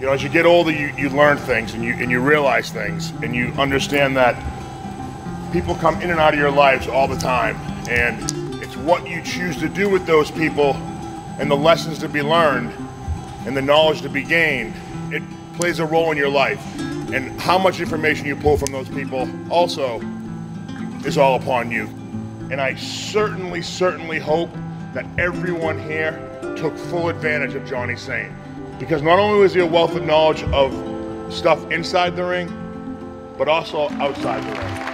You know, as you get older, you learn things and you realize things, and you understand that people come in and out of your lives all the time, and it's what you choose to do with those people and the lessons to be learned and the knowledge to be gained. It plays a role in your life, and how much information you pull from those people also is all upon you. And I certainly hope that everyone here took full advantage of Johnny Saint, because not only was he a wealth of knowledge of stuff inside the ring, but also outside the ring.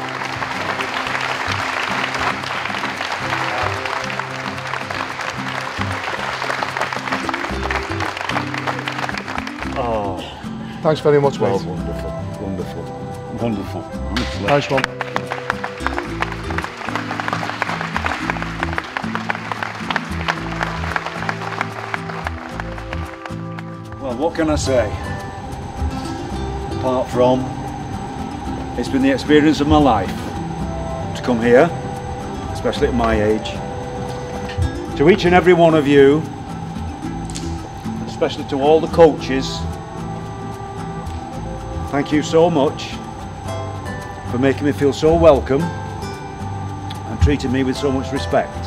Oh, thanks very much, mate. Wonderful. Honestly. Nice one. Well, what can I say? Apart from, it's been the experience of my life to come here, especially at my age. To each and every one of you, especially to all the coaches, thank you so much for making me feel so welcome and treating me with so much respect.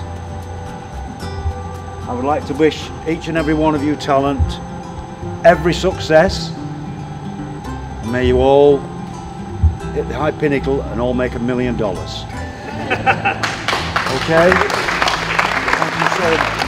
I would like to wish each and every one of you talent every success, and may you all hit the high pinnacle and all make $1 million. Okay? Thank you so much.